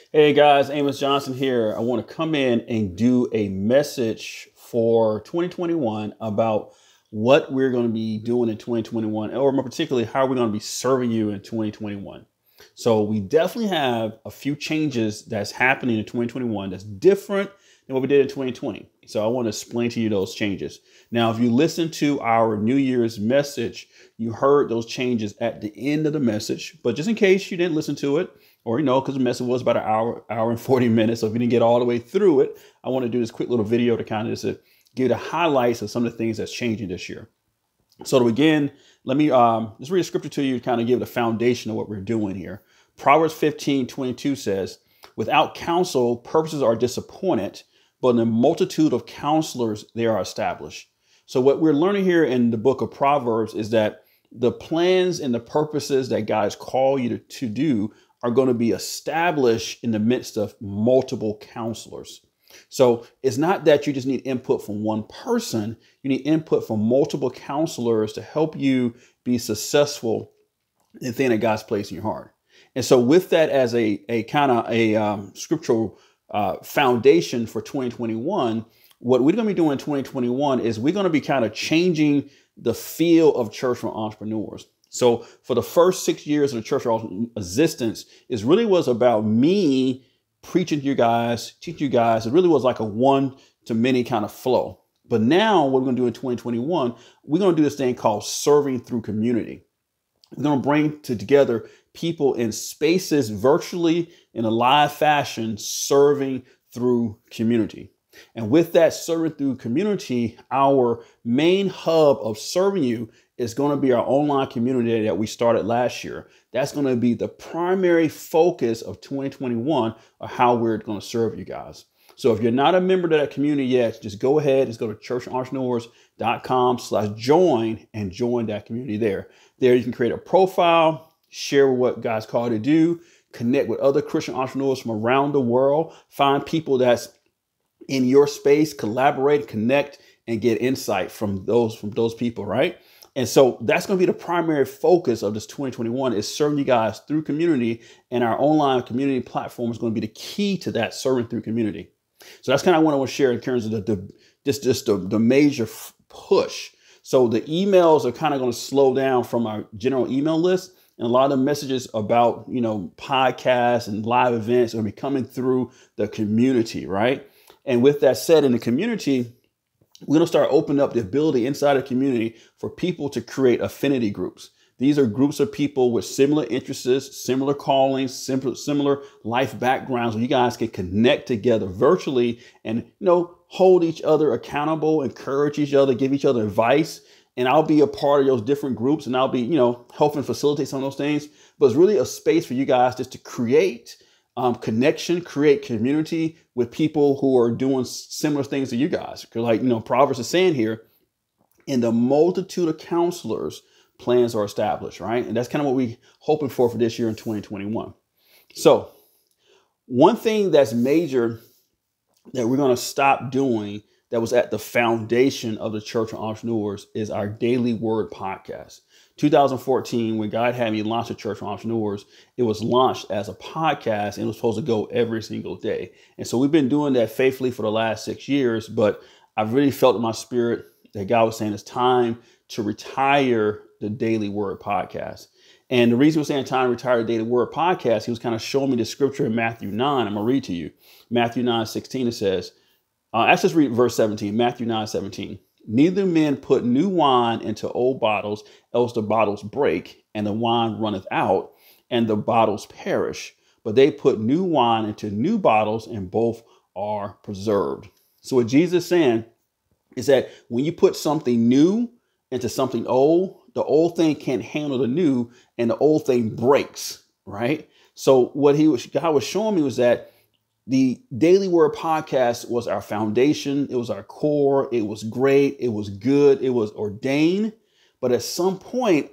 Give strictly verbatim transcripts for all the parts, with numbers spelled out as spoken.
Hey guys, Amos Johnson here. I want to come in and do a message for twenty twenty-one about what we're going to be doing in twenty twenty-one, or more particularly, how we're going to be serving you in twenty twenty-one. So we definitely have a few changes that's happening in twenty twenty-one that's different than what we did in twenty twenty. So I want to explain to you those changes. Now, if you listen to our New Year's message, you heard those changes at the end of the message. But just in case you didn't listen to it, or, you know, because the message was about an hour, hour and forty minutes. So if you didn't get all the way through it, I want to do this quick little video to kind of just uh, give you the highlights of some of the things that's changing this year. So to begin, let me um, just read a scripture to you to kind of give the foundation of what we're doing here. Proverbs fifteen twenty-two says, without counsel, purposes are disappointed, but in the multitude of counselors, they are established. So what we're learning here in the book of Proverbs is that the plans and the purposes that God has called you to, to do are going to be established in the midst of multiple counselors. So it's not that you just need input from one person. You need input from multiple counselors to help you be successful in the thing that God's placed in your heart. And so with that as a, a kind of a um, scriptural uh, foundation for twenty twenty-one, what we're going to be doing in twenty twenty-one is we're going to be kind of changing the feel of church for entrepreneurs. So for the first six years of the church existence, it really was about me preaching to you guys, teaching you guys. It really was like a one to many kind of flow. But now what we're going to do in twenty twenty-one, we're going to do this thing called serving through community. We're going to bring together people in spaces virtually in a live fashion, serving through community. And with that serving through community, our main hub of serving you is going to be our online community that we started last year. That's going to be the primary focus of twenty twenty-one of how we're going to serve you guys. So if you're not a member of that community yet, just go ahead, just go to church entrepreneurs dot com slash join and join that community there. There you can create a profile, share what God's called you to do, connect with other Christian entrepreneurs from around the world, find people that's in your space, collaborate, connect, and get insight from those from those people, right? And so that's going to be the primary focus of this twenty twenty-one is serving you guys through community, and our online community platform is going to be the key to that serving through community. So that's kind of what I want to share in terms of the, the just, just the, the major f- push. So the emails are kind of going to slow down from our general email list. And a lot of the messages about, you know, podcasts and live events are going to be coming through the community, right? And with that said, in the community, we're going to start opening up the ability inside the community for people to create affinity groups. These are groups of people with similar interests, similar callings, similar, similar life backgrounds where you guys can connect together virtually and, you know, hold each other accountable, encourage each other, give each other advice. And I'll be a part of those different groups and I'll be, you know, helping facilitate some of those things. But it's really a space for you guys just to create um, connection, create community with people who are doing similar things to you guys. Because like, you know, Proverbs is saying here, in the multitude of counselors, plans are established, right? And that's kind of what we're hoping for for this year in twenty twenty-one. So one thing that's major that we're going to stop doing that was at the foundation of the Church of Entrepreneurs is our Daily Word podcast. two thousand fourteen, when God had me launch the Church of Entrepreneurs, it was launched as a podcast and it was supposed to go every single day. And so we've been doing that faithfully for the last six years, but I've really felt in my spirit that God was saying it's time to retire the Daily Word podcast. And the reason we're saying time to retire the Daily Word podcast, he was kind of showing me the scripture in Matthew nine. I'm going to read to you. Matthew nine sixteen, it says, uh, let's just read verse seventeen, Matthew nine seventeen. Neither men put new wine into old bottles, else the bottles break, and the wine runneth out, and the bottles perish. But they put new wine into new bottles, and both are preserved. So what Jesus is saying is that when you put something new into something old, the old thing can't handle the new, and the old thing breaks, right? So what he was, God was showing me was that the Daily Word podcast was our foundation. It was our core. It was great. It was good. It was ordained. But at some point,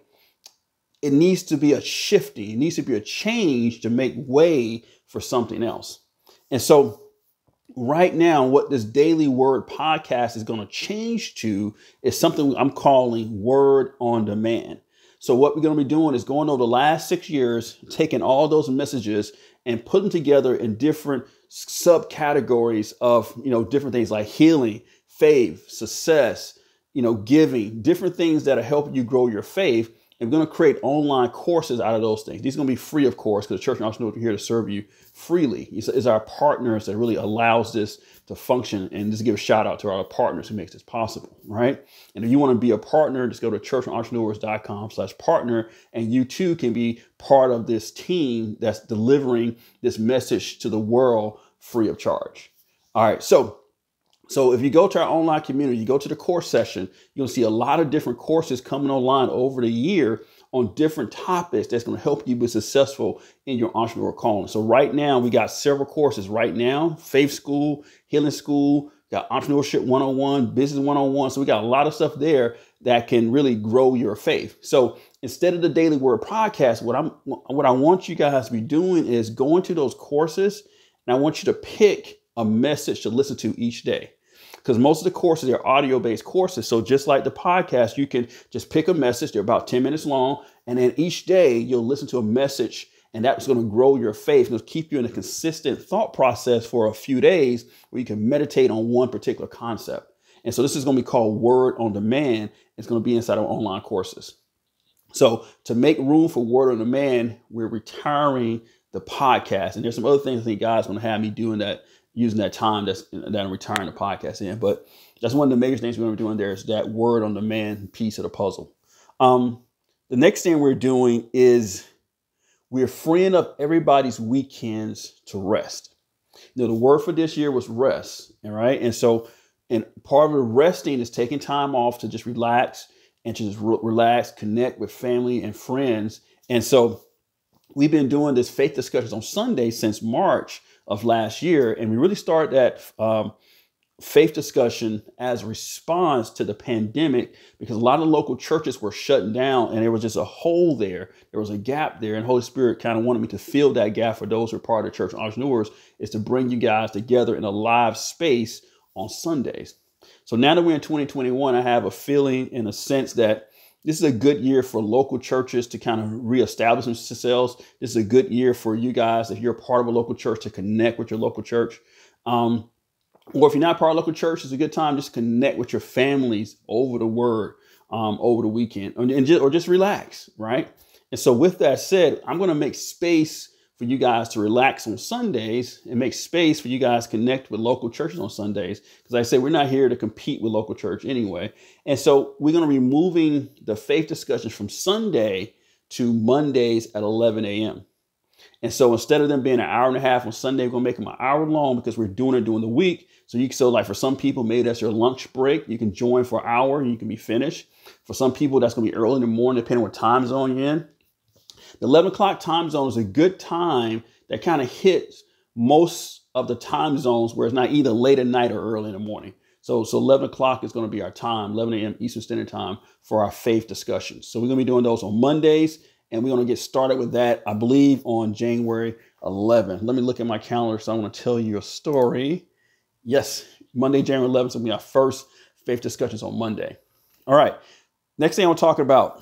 it needs to be a shifting. It needs to be a change to make way for something else. And so right now, what this Daily Word podcast is going to change to is something I'm calling Word on Demand. So what we're going to be doing is going over the last six years, taking all those messages and put them together in different subcategories of, you know, different things like healing, faith, success, you know, giving, different things that are helping you grow your faith. And we're going to create online courses out of those things. These are going to be free, of course, because the Church of Entrepreneurs are here to serve you freely. It's, it's our partners that really allows this to function. And just give a shout out to our partners who makes this possible, right? And if you want to be a partner, just go to church entrepreneurs dot com slash partner, and you too can be part of this team that's delivering this message to the world free of charge. All right, so So if you go to our online community, you go to the course session, you'll see a lot of different courses coming online over the year on different topics that's going to help you be successful in your entrepreneur calling. So right now, we got several courses right now: Faith School, Healing School, got Entrepreneurship one oh one, Business one oh one. So we got a lot of stuff there that can really grow your faith. So instead of the Daily Word podcast, what I'm what I want you guys to be doing is going to those courses, and I want you to pick a message to listen to each day. Because most of the courses are audio-based courses. So just like the podcast, you can just pick a message. They're about ten minutes long. And then each day you'll listen to a message, and that's going to grow your faith. It'll keep you in a consistent thought process for a few days where you can meditate on one particular concept. And so this is going to be called Word on Demand. It's going to be inside of online courses. So to make room for Word on Demand, we're retiring the podcast. And there's some other things I think God's going to have me doing that, using that time that's that I'm retiring the podcast in. But that's one of the major things we're going to be doing there is that Word on Demand piece of the puzzle. Um, the next thing we're doing is we're freeing up everybody's weekends to rest. You know, the word for this year was rest. All right. And so, and part of the resting is taking time off to just relax and to just re- relax, connect with family and friends. And so we've been doing this faith discussions on Sunday since March of last year. And we really started that um, faith discussion as a response to the pandemic, because a lot of local churches were shutting down and there was just a hole there. There was a gap there, and Holy Spirit kind of wanted me to fill that gap for those who are part of the Church of Entrepreneurs, is to bring you guys together in a live space on Sundays. So now that we're in twenty twenty-one, I have a feeling, in a sense, that this is a good year for local churches to kind of reestablish themselves. This is a good year for you guys, if you're a part of a local church, to connect with your local church. Um, or if you're not part of a local church, it's a good time just to connect with your families over the word um, over the weekend, or, and just, or just relax, right? And so with that said, I'm going to make space for you guys to relax on Sundays and make space for you guys to connect with local churches on Sundays. Because like I say, we're not here to compete with local church anyway. And so we're going to be moving the faith discussions from Sunday to Mondays at eleven a.m. And so instead of them being an hour and a half on Sunday, we're going to make them an hour long, because we're doing it during the week. So you can, so like for some people, maybe that's your lunch break. You can join for an hour and you can be finished. For some people, that's going to be early in the morning, depending on what time zone you're in. The eleven o'clock time zone is a good time that kind of hits most of the time zones where it's not either late at night or early in the morning. So, so eleven o'clock is going to be our time, eleven a.m. Eastern Standard Time, for our faith discussions. So we're going to be doing those on Mondays, and we're going to get started with that, I believe, on January eleventh. Let me look at my calendar, so I want to tell you a story. Yes, Monday, January eleventh, is going to be our first faith discussions on Monday. All right. Next thing I want to talk about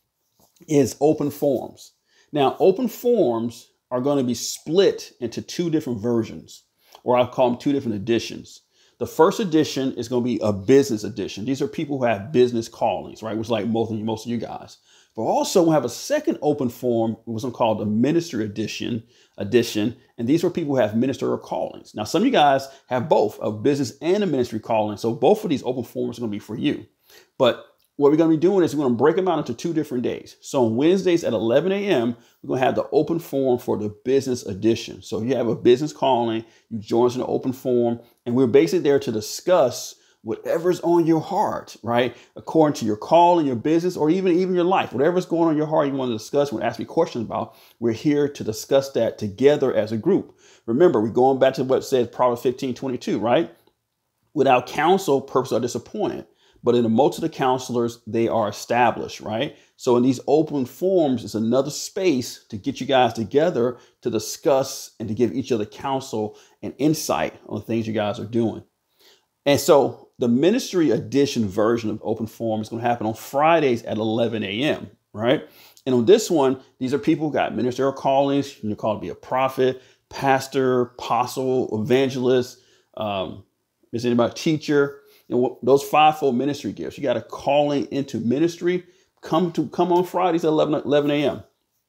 is open forums. Now, open forums are going to be split into two different versions, or I'll call them two different editions. The first edition is going to be a business edition. These are people who have business callings, right? Which is like most of you, most of you guys. But also we'll have a second open forum, what's called the ministry edition, edition. And these are people who have ministerial callings. Now, some of you guys have both a business and a ministry calling. So both of these open forums are going to be for you. But what we're going to be doing is we're going to break them out into two different days. So on Wednesdays at eleven a.m., we're going to have the open forum for the business edition. So if you have a business calling, you join us in the open forum, and we're basically there to discuss whatever's on your heart, right? According to your call in your business, or even, even your life, whatever's going on in your heart you want to discuss, want to ask me questions about, we're here to discuss that together as a group. Remember, we're going back to what says Proverbs fifteen twenty-two, right? Without counsel, purposes are disappointed. But in the multitude of counselors, they are established, right? So in these open forums, it's another space to get you guys together to discuss and to give each other counsel and insight on the things you guys are doing. And so the ministry edition version of open forum is going to happen on Fridays at eleven a.m., right? And on this one, these are people who got ministerial callings. You're called to be a prophet, pastor, apostle, evangelist, um, is anybody teacher? You know, those fivefold ministry gifts. You got a calling into ministry. Come to come on Fridays at eleven a.m.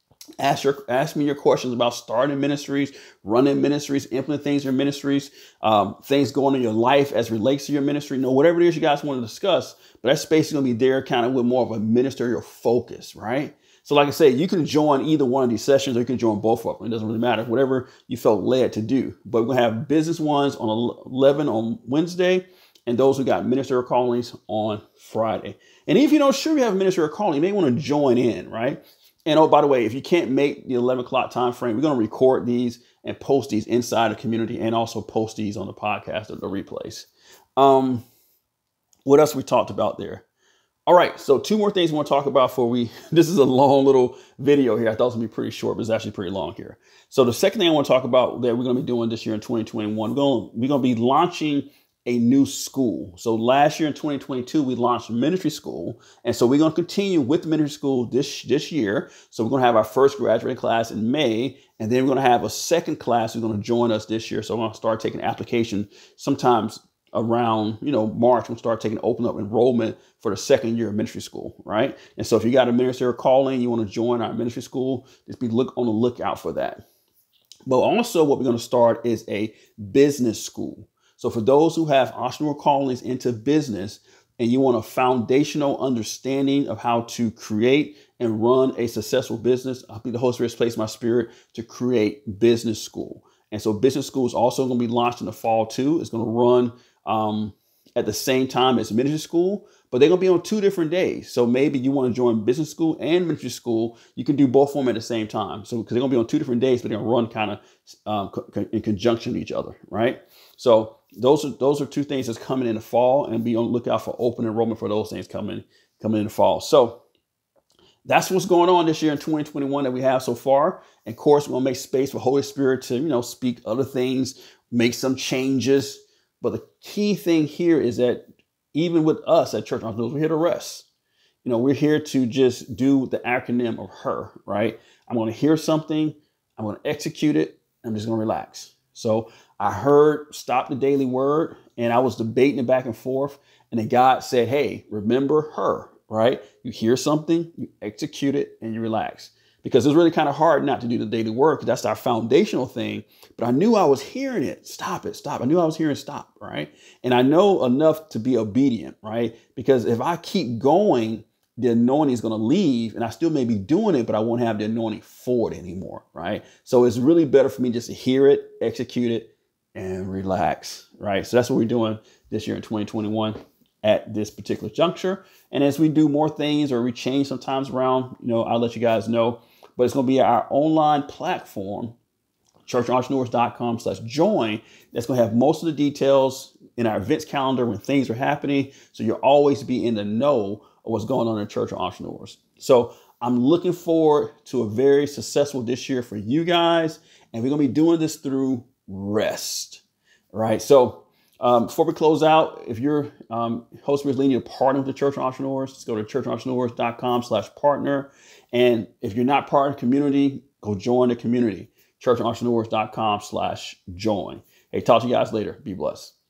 Ask your ask me your questions about starting ministries, running ministries, implementing things in your ministries, um, things going on in your life as relates to your ministry. You know, whatever it is you guys want to discuss, but that space is going to be there kind of with more of a ministerial focus, right? So like I said, you can join either one of these sessions or you can join both of them. It doesn't really matter, whatever you felt led to do. But we're going to have business ones on eleven on Wednesday and those who got ministerial callings on Friday. And if you don't sure you have a ministerial calling, you may want to join in, right? And oh, by the way, if you can't make the eleven o'clock time frame, we're going to record these and post these inside the community and also post these on the podcast or the replays. Um, what else we talked about there? All right, so two more things we want to talk about before we, this is a long little video here. I thought it was going to be pretty short, but it's actually pretty long here. So the second thing I want to talk about that we're going to be doing this year in twenty twenty-one, we're going to, we're going to be launching a new school. So last year in twenty twenty-two, we launched ministry school. And so we're going to continue with the ministry school this, this year. So we're going to have our first graduating class in May, and then we're going to have a second class who's going to join us this year. So we're going to start taking application sometimes around, you know, March. We'll start taking open up enrollment for the second year of ministry school, right? And so if you got a ministerial calling, you want to join our ministry school, just be look on the lookout for that. But also what we're going to start is a business school. So for those who have entrepreneurial callings into business and you want a foundational understanding of how to create and run a successful business, I think the Holy Spirit has placed my spirit to create business school. And so business school is also going to be launched in the fall too. It's going to run um, at the same time as ministry school, but they're going to be on two different days. So maybe you want to join business school and ministry school. You can do both of them at the same time. So because they're going to be on two different days, but they're going to run kind of um, co- in conjunction with each other, right? So those are those are two things that's coming in the fall, and be on the lookout for open enrollment for those things coming coming in the fall. So that's what's going on this year in twenty twenty-one that we have so far. And of course, we're going to make space for Holy Spirit to, you know, speak other things, make some changes. But the key thing here is that even with us at Church Entrepreneurs, we're here to rest. You know, we're here to just do the acronym of HER, right? I'm going to hear something, I'm going to execute it, I'm just going to relax. So I heard stop the daily word, and I was debating it back and forth. And then God said, hey, remember HER, right? You hear something, you execute it, and you relax. Because it's really kind of hard not to do the daily work. That's our foundational thing. But I knew I was hearing it. Stop it. Stop. I knew I was hearing stop. Right. And I know enough to be obedient. Right. Because if I keep going, the anointing is going to leave, and I still may be doing it, but I won't have the anointing for it anymore. Right. So it's really better for me just to hear it, execute it, and relax. Right. So that's what we're doing this year in twenty twenty-one at this particular juncture. And as we do more things or we change sometimes around, you know, I'll let you guys know. But it's going to be our online platform, church entrepreneurs dot com slash join. That's going to have most of the details in our events calendar when things are happening. So you'll always be in the know of what's going on in Church of Entrepreneurs. So I'm looking forward to a very successful this year for you guys. And we're going to be doing this through rest. Right. So um, before we close out, if you're um, Holy Spirit's leading you to partner with the Church of Entrepreneurs, just go to church entrepreneurs dot com slash partner. And if you're not part of the community, go join the community, church entrepreneurs dot com slash join. Hey, talk to you guys later. Be blessed.